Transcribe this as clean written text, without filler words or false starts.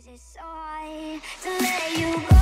Is it so hard to let you go?